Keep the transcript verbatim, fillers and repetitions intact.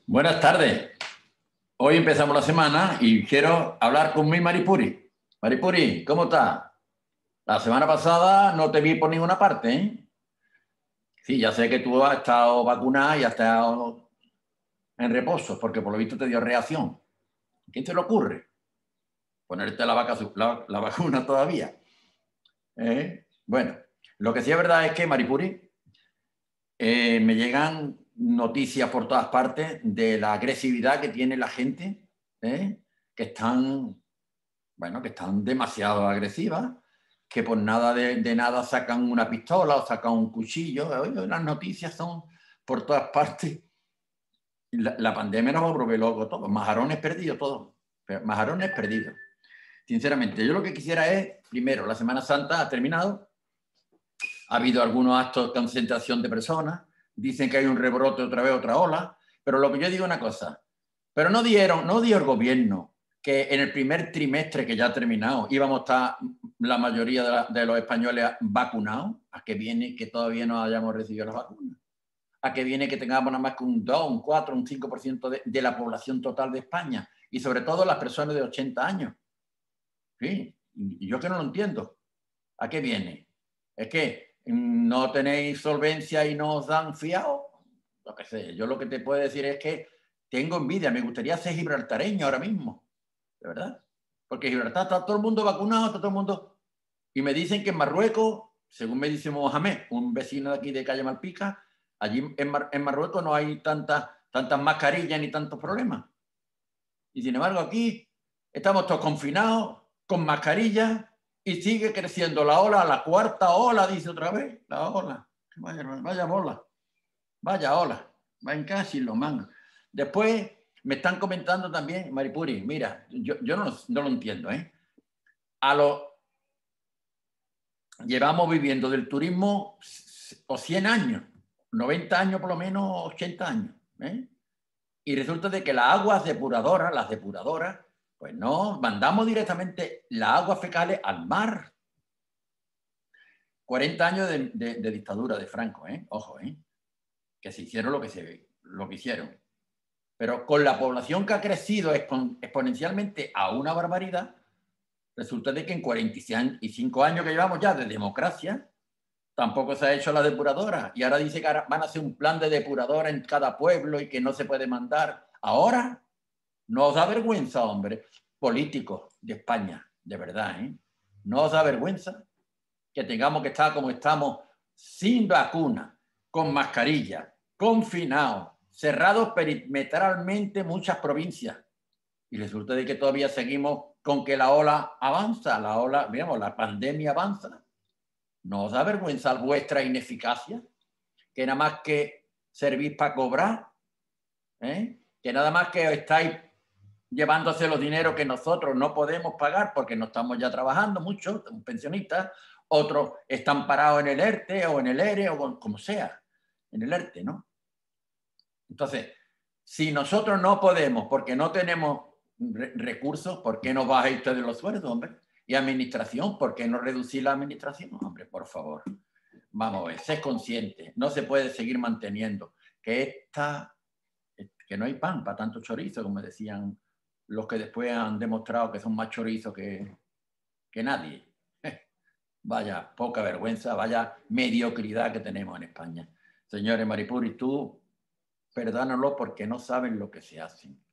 Buenas tardes. Hoy empezamos la semana y quiero hablar con mi Maripuri. Maripuri, ¿cómo estás? La semana pasada no te vi por ninguna parte, ¿eh? Sí, ya sé que tú has estado vacunada y has estado en reposo, porque por lo visto te dio reacción. ¿Qué te le ocurre? Ponerte la, vaca, la, la vacuna todavía. ¿Eh? Bueno, lo que sí es verdad es que, Maripuri, eh, me llegan noticias por todas partes de la agresividad que tiene la gente, ¿eh? que están, bueno, que están demasiado agresivas, que por nada de, de nada sacan una pistola o sacan un cuchillo. Oye, las noticias son por todas partes. La, la pandemia nos va a volver loco todo. Majarones perdidos, todo. Majarones perdidos. Sinceramente, yo lo que quisiera es, primero, la Semana Santa ha terminado, ha habido algunos actos de concentración de personas, dicen que hay un rebrote otra vez, otra ola, pero lo que yo digo es una cosa, pero no dieron, no dio el gobierno que en el primer trimestre que ya ha terminado íbamos a estar la mayoría de, la, de los españoles vacunados. ¿A qué viene que todavía no hayamos recibido las vacunas? ¿A qué viene que tengamos nada más que un dos, un cuatro, un cinco por ciento de, de la población total de España? Y sobre todo las personas de ochenta años. Sí, y yo que no lo entiendo. ¿A qué viene? ¿Es que no tenéis solvencia y no os dan fiado? Lo que sé. Yo lo que te puedo decir es que tengo envidia. Me gustaría ser gibraltareño ahora mismo. De verdad. Porque Gibraltar está todo el mundo vacunado, está todo el mundo. Y me dicen que en Marruecos, según me dice Mohamed, un vecino de aquí de Calle Malpica, allí en, Mar en Marruecos no hay tantas tantas mascarillas ni tantos problemas. Y sin embargo aquí estamos todos confinados, con mascarillas, y sigue creciendo la ola, la cuarta ola, dice otra vez, la ola. Vaya, vaya bola, vaya ola, va en casi los mangos. Después me están comentando también, Maripuri, mira, yo, yo no, no lo entiendo, ¿eh? A los, llevamos viviendo del turismo o cien años, noventa años por lo menos, ochenta años, ¿eh? Y resulta de que las aguas depuradoras, las depuradoras, pues no, mandamos directamente las aguas fecales al mar. cuarenta años de, de, de dictadura de Franco, ¿eh? Ojo, ¿eh? Que se hicieron lo que, se, lo que hicieron. Pero con la población que ha crecido expon, exponencialmente a una barbaridad, resulta de que en cuarenta y cinco años que llevamos ya de democracia, tampoco se ha hecho la depuradora. Y ahora dice que ahora van a hacer un plan de depuradora en cada pueblo y que no se puede mandar. Ahora no os da vergüenza, hombre, políticos de España, de verdad, ¿eh? No os da vergüenza que tengamos que estar como estamos, sin vacuna, con mascarilla, confinados, cerrados perimetralmente muchas provincias. Y resulta de que todavía seguimos con que la ola avanza, la ola, digamos, la pandemia avanza. ¿No os da vergüenza vuestra ineficacia? Que nada más que servís para cobrar, ¿eh? Que nada más que estáis llevándose los dineros que nosotros no podemos pagar porque no estamos ya trabajando mucho, pensionistas, otros están parados en el ERTE o en el ERE o como sea, en el ERTE, ¿no? Entonces, si nosotros no podemos porque no tenemos re recursos, ¿por qué no bajáis ustedes los sueldos, hombre? Y administración, ¿por qué no reducir la administración? Hombre, por favor. Vamos a ver, sé consciente, no se puede seguir manteniendo que esta, que no hay pan para tanto chorizo, como decían los que después han demostrado que son más chorizos que, que nadie. Vaya poca vergüenza, vaya mediocridad que tenemos en España. Señores Maripuri, tú perdónalo porque no saben lo que se hacen.